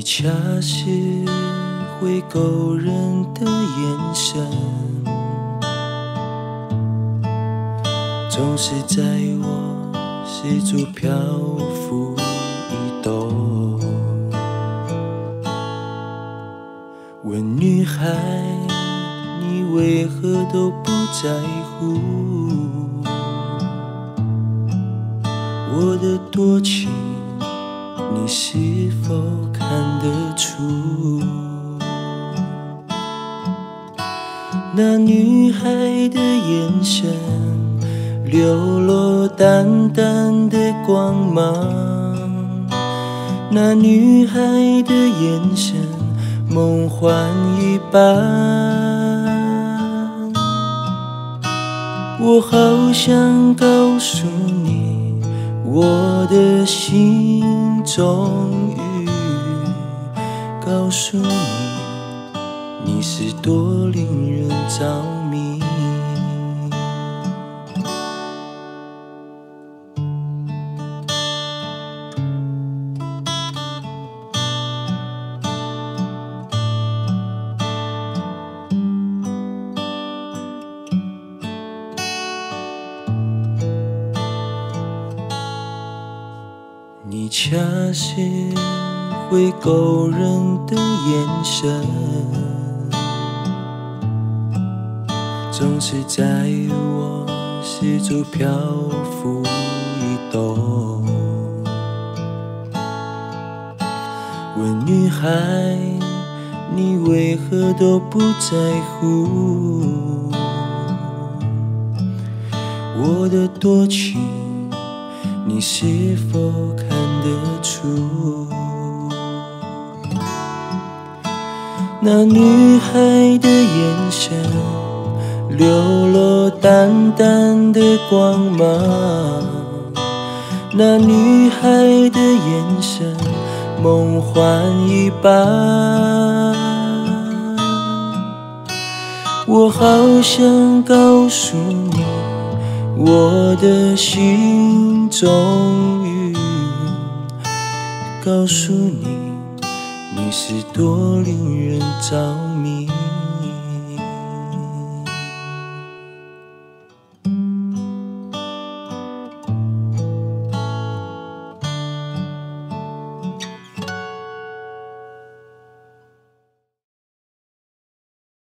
恰是会勾人的眼神，总是在我四处漂浮移动。问女孩，你为何都不在乎我的多情？你是否看得出？那女孩的眼神流落淡淡的光芒，那女孩的眼神梦幻一般。我好想告诉你我的心终于告诉你，你是多令人着迷。你恰是会勾人的眼神，总是在我四处漂浮移动。问女孩，你为何都不在乎我的多情？你是否看得出？那女孩的眼神流落淡淡的光芒，那女孩的眼神梦幻一般。我好想告诉你，我的心终于告诉你，你是多令人着迷。